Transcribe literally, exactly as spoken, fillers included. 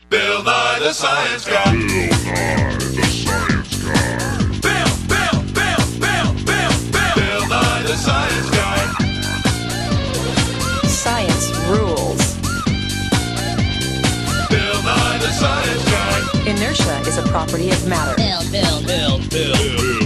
Bill Nye the Science Guy. Bill, Bill, Bill, Bill, Bill, Bill. Bill Nye the Science Guy. Science rules. Bill Nye the Science Guy. Inertia is a property of matter. Bill, Bill, Bill, Bill. Bill, Bill.